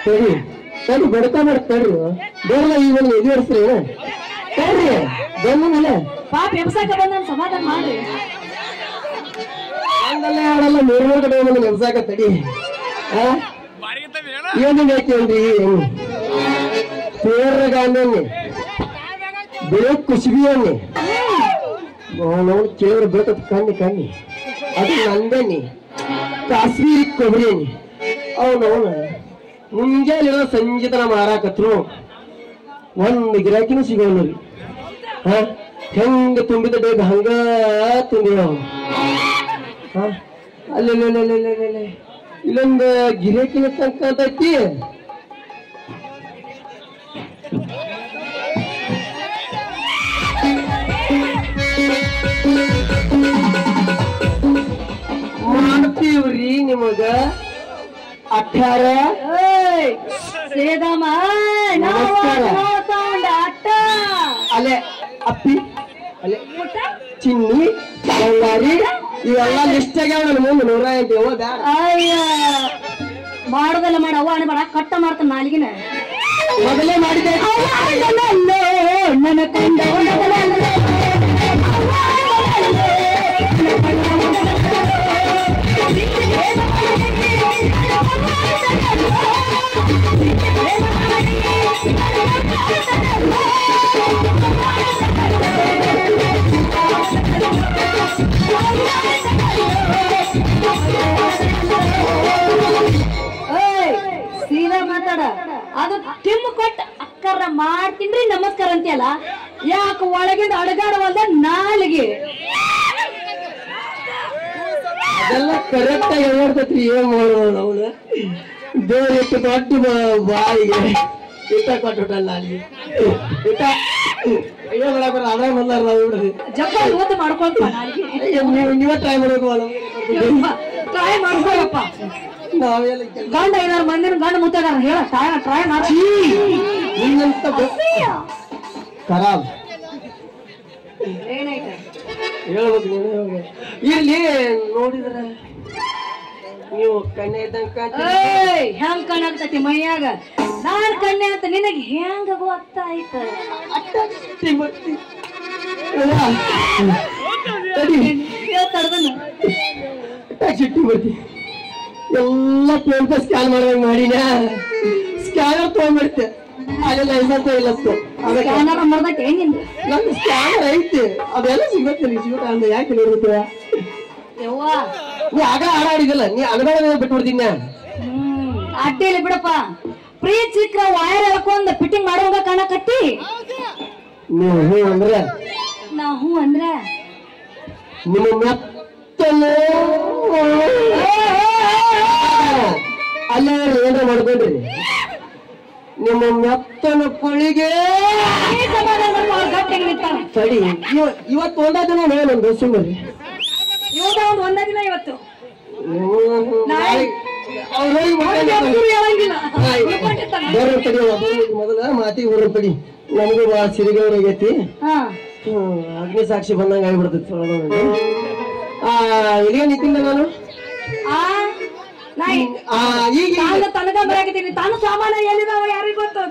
ಸರಿ ಸರಿ ಬಡ್ತಾ ಮಾಡ್ತಾಡ್ರಿ ಬೇರೆ ಈಗ ಎದುರಿಸ್ರಿ ತಡ್ರಿ ಬಂದ ಪಾಪ ಎಬ್ಸಾಕ ಬಂದ ಸಮಾಧಾನ ಮಾಡ್ರಿ. ಒಂದಲ್ಲೇ ಆಡಲ್ಲ ಮೂರ್ ಕಡೆ ಬಂದು ನೆನ್ಸಾಕ ತಡಿ ಏನು ಬೇಕೇನ್ರಿ ಪೇರ್ಗಾನೆ ಬೆಳೆ ಕುಸಿಬಿಯನ್ನಿ ನಾವು ಕೇಳಿದ್ರೆ ಬೇಕತ್ ಕಣ್ಣಿ ಅದು ನಂದನಿ ಕಾಶ್ಮೀರಿ ಕೊಬ್ಬರಿ ಅನ್ನಿ ಅವನವನ ಮುಂಜಾನೆ ಸಂಜೆ ಮಾರಾಕತ್ರು ಒಂದು ಗಿರಾಕಿನೂ ಸಿಗೋಲ್ರಿ ಹೆಂಗ ತುಂಬಿದ ಬೇಗ ಹಂಗ ತುಂಬಿದ ಅಲ್ಲೇ ಇಲ್ಲೊಂದು ಗಿರಾಕಿನ ತನಕ ಐತಿ ಮಾಡ್ತೀವ್ರಿ ನಿಮಗ 18 ಸೇದಮ್ಮ ಅಟ್ಟ ಅಲೆ ಅಪ್ಪಿ ಅಲೆ ಚಿನ್ನಿ ಬಂಗಾರಿ ಇವೆಲ್ಲ ಲಿಸ್ಟ್ ಆಗ್ಯಾವ ನನ್ನ ಮುಂದೆ 108 ಹೋದ ಅಯ್ಯ ಮಾಡೋದಲ್ಲ ಮಾಡ ಅವ್ವ ಅಣ್ಣ ಬೇಡ ಕಟ್ಟ ಮಾಡ್ತಾನ ನಾಲಿಗಿನ ಮೊದಲೇ ಮಾಡಿದೆ ನನ್ನ ಕಂಡ ಸೀದಾ ಮಾತಾಡ ಅದು ತಿಮ್ಮ ಕೊಟ್ಟ ಅಕ್ಕರ ಮಾಡ್ತೀನ್ರಿ ನಮಸ್ಕಾರ ಅಂತೀಯಲ್ಲ ಯಾಕ ಒಳಗಿಂದ ಅಡಗಾಡವಲ್ದ ನಾಲಿಗೆ ಅದೆಲ್ಲ ಕರೆಕ್ಟ್ ಆಗಿ ಹೇಳ್ತೈತ್ರಿ ಏನ್ ಮಾಡೋದು ಅವನು ದೇವ್ರ ಇಟ್ಟು ದೊಡ್ಡ ಬಾಯಿಗೆ ಇಟ್ಟ ಕೊಟ್ಟುಟಲ್ಲ ಅಲ್ಲಿ ಇಟ್ಟ ಅಯ್ಯೋ ಬರ ಅಡ ಬಂದಾರ ನಾವು ಬಿಡ್ರಿ ಜಪ್ಪ ಇವತ್ತು ಮಾಡ್ಕೊಳ್ಪ ನಾಲಿಗೆ ನೀವೇ ಟ್ರೈ ಮಾಡ್ಬೇಕು ಟ್ರೈ ಮಾಡ್ಕೊಳಪ್ಪ ನಾವೆಲ್ಲ ಗಂಡ 5 ಮಂದಿನ ಗಂಡ ಮುತ್ತಾಗಾರ ಹೇಳ ಟ್ರೈ ಮಾಡಿ ನಿನ್ನಂತ ಖರಾಬ್ ಏನಾಯ್ತು ಹೇಳ್ಬೇಕು ನೀನು ಇಲ್ಲಿ ನೋಡಿದ್ರ ನೀವು ಕಣ್ಣೆ ಇದ್ದಂಗ ಹೆಂಗ್ ಕಾಣಾಗ್ತತಿ ಮೈಯಾಗ ನಾನ್ ಕಣ್ಣೆ ಅಂತ ನಿನಗೆ ಹೆಂಗ ಗೊತ್ತಾಯ್ತ ಚಿಟ್ಟಿ ಬರ್ತಿ ಎಲ್ಲ ಪೇಂಟ ಸ್ಕ್ಯಾನ್ ಮಾಡ್ದಂಗ ಮಾಡಿನ ಸ್ಕ್ಯಾನರ್ ತಗೊಂಡ್ಬಿಡ್ತೆ ಅಲ್ಲೆಲ್ಲ ಲೈಸೆನ್ಸ್ ಇಲ್ಲ ನಂದು ಸ್ಕ್ಯಾನರ್ ಐತಿ ಅದೆಲ್ಲ ಸಿಗುತ್ತೆ ಸಿಗುತ್ತೆ ಅಂದ ಯಾಕೆ ನೋಡುತ್ತೆ ನೀ ಆಗ ಆಡಿದಿಲ್ಲ ನೀ ಅನ್ಬೇಡ ಬಿಟ್ಬಿಡ್ತೀನಿ ಅಡ್ಡಿಲ್ಲ ಬಿಡಪ್ಪ ಪ್ರೀತಿ ಸಿಕ್ರ ವೈರ್ ಎಳ್ಕೊಂಡ್ ಫಿಟ್ಟಿಂಗ್ ಮಾಡುವಾಗ ಕಾಣಕತ್ತಿ ನೀವು ಹೂ ಅಂದ್ರೆ ನಾ ಹೂ ಅಂದ್ರೆ ನಿಮ್ಮ ಮೆತ್ತಲು ಅಲ್ಲೇ ಏನ್ರ ಮಾಡ್ಕೊಂಡ್ರಿ ನಿಮ್ಮ ಮೆತ್ತನ ಕುಳಿಗೆ ಸರಿ ಇವತ್ತು ಒಂದ ದಿನ ಏನೊಂದು ಸುಮ್ಮನೆ ಒಂದ ದಿನ ಇವತ್ತು ಮೊದಲ ಮಾತಿಗೆ ಬರೋ ತಡಿ ನನಗೂ ಸಿರಿಗೆ ಆಗೈತಿ ಅಗ್ನಿ ಸಾಕ್ಷಿ ಬಂದಂಗ ಆಗ್ಬಿಡ್ತೈತಿ ಇಲ್ಲಿಗೆ ನಿಂತಿಲ್ಲ ನಾನು ಈಗ ತನಗ ಬರಾಕಿದ್ದೀನಿ ತಾನು ಸಾಮಾನ ಎಲ್ಲಿದಾವ ಯಾರಿಗ ಗೊತ್ತದ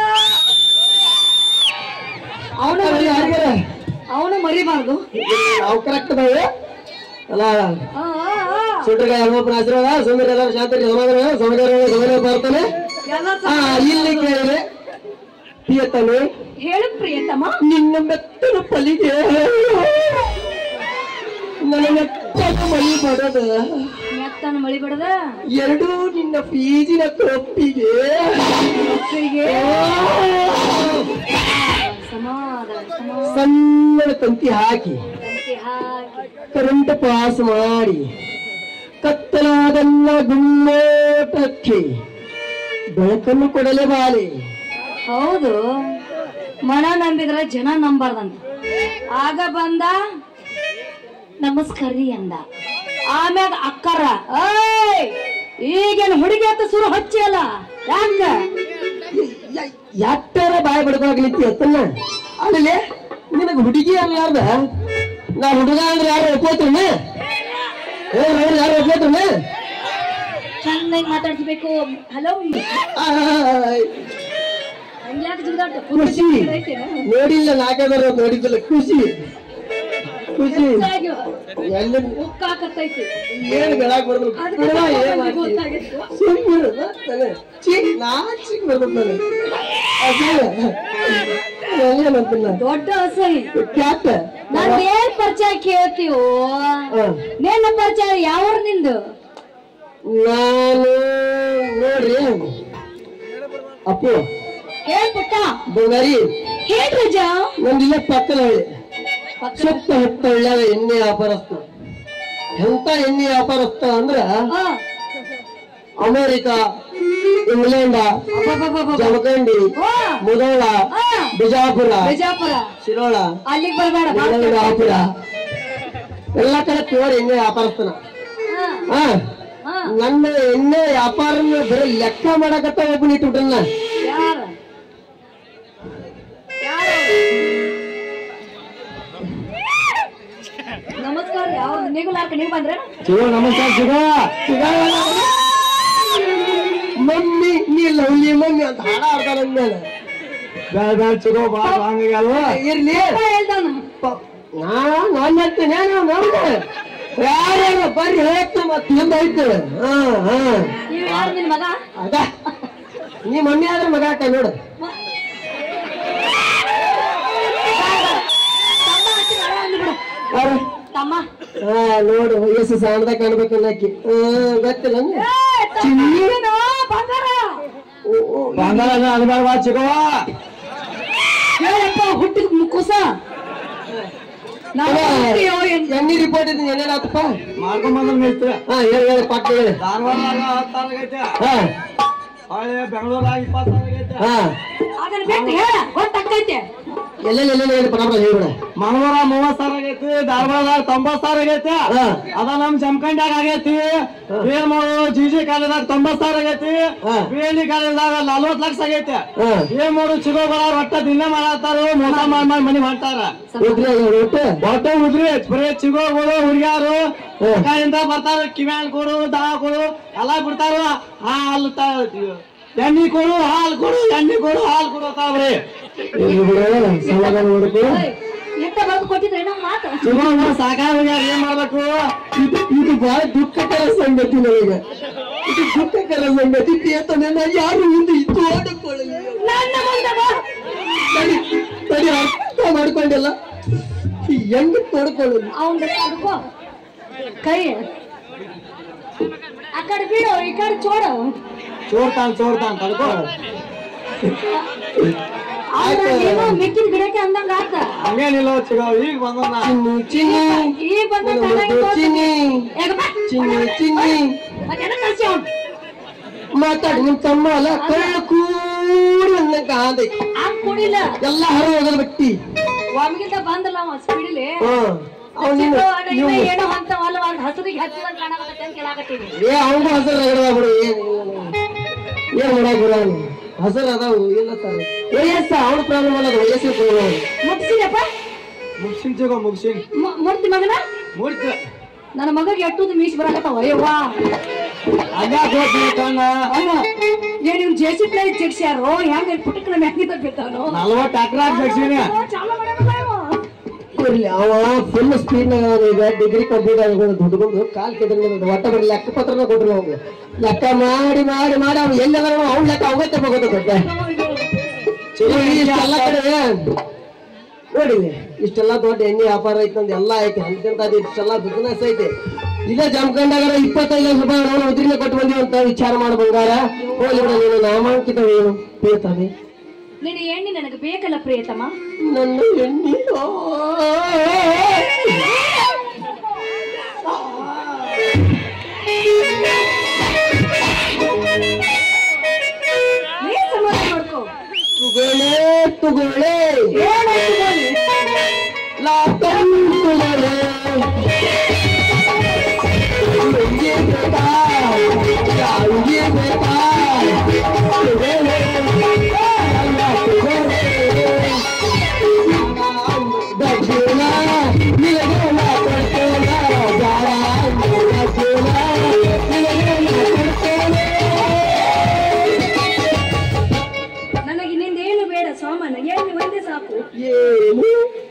ಅವನು ಮರಿಬಾರ್ದು ನಾವು ಕರೆಕ್ಟ್ ಅದಾವೆ ಅಲ್ಲ ಸುಂಟ್ರಗಾಯ ಹನುಮಪ್ಪನ ಆಶೀರ್ವಾದ ಸುಂದರ ಎಲ್ಲರೂ ಶಾಂತರಿ ಸಮಾಧಾನ ಬರ್ತಾನೆ ಇಲ್ಲಿ ಕೇಳಿದ್ರೆ ಪ್ರಿಯತಮೆ ಹೇಳು ಪ್ರಿಯತಮ ನಿನ್ನ ಮೆತ್ತನ ಪಲಿಗೆ ನನ್ನ ಮೆತ್ತನ ಮಳಿ ಬಡದ ಮೆತ್ತನ ಮಳಿ ಬಡದ ಎರಡೂ ನಿನ್ನ ಫೀಜಿನ ಕಪ್ಪಿಗೆ ಸಣ್ಣ ತಂತಿ ಹಾಕಿ ಕರೆಂಟ್ ಪಾಸ್ ಮಾಡಿ ಕತ್ತಲಾದನ್ನ ಗುಮ್ಮೋಟಕ್ಕೆ ಬೆಳಕನ್ನು ಕೊಡಲೇ ಬಾಲೆ ಹೌದು ಮನ ನಂಬಿದ್ರ ಜನ ನಂಬಾರ್ದಂತ ಆಗ ಬಂದ ನಮಸ್ಕರಿ ಅಂದ ಆಮ್ಯಾಗ ಅಕ್ಕರ ಈಗೇನು ಹುಡುಗಿ ಅಂತ ಸುರು ಹಚ್ಚಿ ಅಲ್ಲ ಯಾಕ ಯಾಕ್ತಾರ ಬಾಯಿ ಬಡ್ಕೊಳಕ್ಲಿತ್ತಿ ಅತ್ತನ್ನ ಆಮೇಲೆ ನಿನಗ ಹುಡುಗಿ ಅನ್ಲಾರ್ದ ನಾ ಹುಡುಗ ಅಂದ್ರೆ ಯಾರು ಒಪ್ಕೋತೀನಿ ಯಾರು ಒಪ್ಕೋತೀನಿ ಚೆನ್ನಾಗಿ ಮಾತಾಡ್ಸ್ಬೇಕು. ಹಲೋ ಹಂಗ್ಯಾಕೆ ಜಿಂದಾಡ್ತ ಖುಷಿ ನೋಡಿಲ್ಲ, ನಾಲ್ಕೈದಾರ ನೋಡಿದ್ದಲ್ಲ. ಖುಷಿ ಖುಷಿ ಎಲ್ಲ ಉಕ್ಕಾಕತ್ತೈತಿ. ಏನ್ ಬೆಳಕ್ ಬರ್ತದೆ ನಾಚಿಕ್ ಬರ್ತದೆ ನನಗೆ. ದೊಡ್ಡ ಅಸಹ್ಯ. ಕ್ಯಾಟ್ ನಾನ್ ಏನ್ ಪರಿಚಯ ಕೇಳ್ತೀವೋ, ನಿನ್ನ ಪರಿಚಯ ಯಾವ ನಿಂದು? ನಾನು ನೋಡ್ರಿ ಅಪ್ಪು ಹೇಳ್ಬಿಟ್ಟ ಬಂಗಾರಿ ಹೇಳ್ ರಜ. ನಂದಿಲ್ಲ ಪಕ್ಕದ ಸುತ್ತ ಹತ್ತ ಒಳ್ಳೆಯ ಎಣ್ಣೆ ವ್ಯಾಪಾರಸ್ಥ. ಎಂತ ಎಣ್ಣೆ ವ್ಯಾಪಾರಸ್ಥ ಅಂದ್ರ ಅಮೇರಿಕ, ಇಂಗ್ಲೆಂಡ್, ಜಮಖಂಡಿ, ಮುಧೋಳ, ಬಿಜಾಪುರ, ಶಿರೋಳ, ಅಲ್ಲಿಗೆ ಬರ್ಬೇಡ. ಬಿಜಾಪುರ ಎಲ್ಲ ಕಡೆ ಪ್ಯೂರ್ ಎಣ್ಣೆ ವ್ಯಾಪಾರಸ್ಥನ. ನನ್ನ ಎಣ್ಣೆ ವ್ಯಾಪಾರ ಬರೀ ಲೆಕ್ಕ ಮಾಡಕತ್ತ ಒಬ್ಬನ ಇಟ್ಬಿಟ್ರನ್ನ. ನಮಸ್ಕಾರ. ಯಾವ ನೀಗುಲಾರ್ಕ ನೀವು ಬಂದ್ರೆ ನಮಸ್ಕಾರ. ಮಮ್ಮಿ ನೀ ಲವ್ಲಿ ಮಮ್ಮಿ ಅಂತ ಹಾಡ ಆಡ್ತಾರ ಅಂದ್ಮೇಲೆ ಇರ್ಲಿ ನಾನ್ ಹೇಳ್ತೇನೆ. ಯಾರ್ಯಾರ ಬರ್ರಿ ಹೇಳ್ತ ಮತ್ ಮುಂದೈತೆ. ನಿನ್ ಮಗ ಅದ ನೀ ಮಮ್ಮಿ ಆದ್ರೆ ಮಗ ಆಟ ನೋಡು. ತಮ್ಮ ನೋಡು ವಯಸ್ಸು ಸಣ್ಣದಾಗ ಕಾಣ್ಬೇಕು ಅನ್ನಕ್ಕೆ ಗೊತ್ತಿಲ್ಲ. ಹುಟ್ಟಿದ ಮುಕ್ಕುಸ ಎಣ್ಣಿ ರಿಪೋರ್ಟ್ ಇದ್ದೀನಿ. ಏನೇನಾತಪ್ಪ ಮಾಡ್ಕೊಂಡ್ ಮೇಯ್ತು. ಹೇಳಿ ಪಾಠ ಹೇಳಿ. ಧಾರವಾಡ 10 ಆಗೈತೆ, ಬೆಂಗಳೂರಾಗ 20 ಆಗೈತೆ, ಅದನ್ನ ಬಿಟ್ಟು ಹೇಳ ಗೊತ್ತಾಗ್ತೈತೆ. ಎಲ್ಲೆಲ್ಲ ಪರಬರ ಹೇಳ್ಬಿಡ. ಮಂಗಳೂರ 30,000 ಆಗೈತಿ, ಧಾರವಾಡ 90,000 ಆಗೈತೆ. ಅದ ನಮ್ ಜಮಖಂಡ್ಯಾಗ ಆಗೈತಿ. ಏನ್ ಮಾಡು ಜಿಜಿ ಕಾಲೇಜಾಗ 90,000 ಆಗೈತಿ. ಬೇಲಿ ಕಾಲೇಜಾಗ 40 ಲಕ್ಷ ಆಗೈತೆ. ಏನ್ ಮಾಡು ಚಿಗೋಗಳ ಒಟ್ಟ ದಿನ ಮಾಡತ್ತಾರ, ಮೋಸ ಮಾಡಿ ಮನಿ ಮಾಡ್ತಾರ. ಒಟ್ಟ ಉದ್ರಿ ಬರೀ ಚಿಗೋಗಳು ಹುಡುಗ್ಯಾರು ಕೈಯಿಂದ ಬರ್ತಾರ. ಕಿವ್ಯಾನ್ ಕೊಡು, ದಾ ಕೊಡು ಎಲ್ಲಾ ಬಿಡ್ತಾರ. ಹಾಲು ಎಣ್ಣಿ ಕೊಡು, ಹಾಲು ಕೊಡು, ಎಣ್ಣಿ ಕೊಡು, ಹಾಲು ಕೊಡು ಅಂತಾವ್ರಿ. ಎಂತ ಬರ್ದು ಕೊಟ್ಟಿದ್ರೆ ನಮ್ಮ ಮಾತು ಸಾಕಾಗ ಏನ್ ಮಾಡ್ಬೇಕು? ಇದು ಬಹಳ ದುಃಖಕರ ಸಂಗತಿ. ನನಗೆ ಇದು ದುಃಖಕರ ಸಂಗತಿ. ಯಾರು ಮುಂದೆ ಇತ್ತು ಆಡಿಕೊಳ್ಳಲಿ. ಅರ್ಥ ಮಾಡ್ಕೊಂಡಿಲ್ಲ ಹೆಂಗ ತೊಡ್ಕೊಳ್ಳೋದು. ಅವನ್ ಕೈ ಆ ಕಡೆ ಬಿಡು, ಈ ಕಡೆ ಚೋಡು. ಚೋರ್ತಾನ್ ತಡ್ಕೋ. ಮೆಕ್ಕಿನ ಗಿಡಕ್ಕೆ ಅಂದಂಗ ಆತ. ಹಂಗೇನಿಲ್ಲ ಚಿಗೋ. ಈಗ ಬಂದ ಈಗ ಮಾತಾಡಿ. ನಿಮ್ ತಮ್ಮ ಅಲ್ಲ ಕಳ್ಳ ಕೂಡಿ ಅನ್ನಂಗ ಆದೈತಿ. ಕುಡಿಲ್ಲ ಎಲ್ಲ ಹರ ಹೋಗಲ್ ಬಟ್ಟಿ ಒಮ್ಗಿಂತ ಬಂದಲ್ಲ ಅವ ಸ್ಪೀಡಲ್ಲಿ. ಏನೋ ಅಂತ ಹಸರಿಗೆ ಹಚ್ಚಿದಂಗ ಕಾಣಕತ್ತೆ ಅಂತ ಕೇಳಾಕತ್ತೀವಿ. ಅವಂಗೂ ಹಸರು ರಗಡ ಬಿಡು. ಏನ್ ಮಾಡಕ್ ಬರ ಹಸರು ಅದಾವು ಇಲ್ಲ ತಾರೆ. ವಯಸ್ಸ ಅವ್ರ ಪ್ರಾಬ್ಲಮ್ ಅಲ್ಲ, ವಯಸ್ಸಿನ ಪ್ರಾಬ್ಲಮ್. ಮುಟ್ಸಿದಪ್ಪ ಮುಗ್ಸಿನ್ ಚಿಗೋ ಮುಗ್ಸಿನ್. ಮೂರ್ತಿ ಮಗನ ಮೂರ್ತಿ ನನ್ನ ಮಗಗೆ ಎಟ್ಟುದು ಮೀಸ್ ಬರಾಕತ್ತಾವ. ಅಯ್ಯವ್ವಾ ಏನ್ ಇವ್ ಜೆಸಿ ಪ್ಲೇ ಜಗ್ಸ್ಯಾರೋ ಹೆಂಗ ಪುಟಕನ ಮ್ಯಾಗಿಂದ ಬಿದ್ದಾನೋ. 40 ಟ್ರ್ಯಾಕ್ಟರ್ ಜಗ್ಸಿನಿ. ಇರ್ಲಿ ಅವ ಫುಲ್ ಸ್ಪೀಡ್ ನಾಗ ಈಗ ಡಿಗ್ರಿ ಕಂಪ್ಲೀಟ್ ಆಗೋದು ದುಡ್ಕೊಂಡು ಕಾಲ್ ಕೆದ್ರ ಒಟ್ಟ ಬರೀ ಲೆಕ್ಕ ಪತ್ರನ ಕೊಟ್ರು. ಅವಂಗ ಲೆಕ್ಕ ಮಾಡಿ ಮಾಡಿ ಮಾಡಿ ಅವ್ನು ಎಲ್ಲದ ಅವ್ನ ಲೆಕ್ಕ ಅವಂಗ ತಗೋತ ದೊಡ್ಡ. ಇಷ್ಟೆಲ್ಲ ಕಡೆ ನೋಡಿ ಇಷ್ಟೆಲ್ಲ ದೊಡ್ಡ ಎಣ್ಣೆ ವ್ಯಾಪಾರ ಐತೆ ನಂದು ಎಲ್ಲ ಐತೆ. ಅಂತಂತ ಇಷ್ಟೆಲ್ಲ ಬಿಸ್ನೆಸ್ ಐತೆ. ಇದೇ ಜಮಖಂಡಾಗ 25 ಲಕ್ಷ ರೂಪಾಯಿ ನಾವು ಉದ್ರಿನ ಕೊಟ್ಟು ಬಂದಿವಿ ಅಂತ ವಿಚಾರ ಮಾಡ ಬಂಗಾರ. ಹೋಗಿ ಬಿಡ ನೀನು ನಾಮಾಂಕಿತ ಏನು ಪ್ರಿಯತಮೆ. ನಿನ್ನ ಎಣ್ಣೆ ನನಗೆ ಬೇಕಲ್ಲ ಪ್ರಿಯತಮ. ನನ್ನ ಎಣ್ಣೆ ನೋಡ್ಕೋ. ತುಗೊಳೆ ತುಗೊಳೆ ಲಾಟಂ ತುಗೊಳೆ ಬೇಕಾ ಯಾರಿಗೆ ಬೇಕಾ ತುಗೊಳೆ ದಕ್ಷಿಣ ನಿಲಗೇನ ಕೊಡ್ತೇನ ಜಾರ ದಕ್ಷಿಣ ನಿಲಗೇನ ಕೊಡ್ತೇನ ಸಾಮಾನು ಎಣ್ಣೆ ಒಂದೇ ಸಾಕು. ಏನು